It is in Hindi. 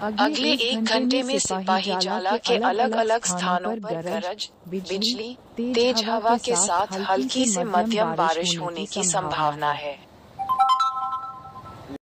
अगले 1 घंटे में सिपाही जाला के अलग अलग स्थानों पर गरज, बिजली, तेज हवा के साथ हल्की से मध्यम बारिश होने की संभावना है।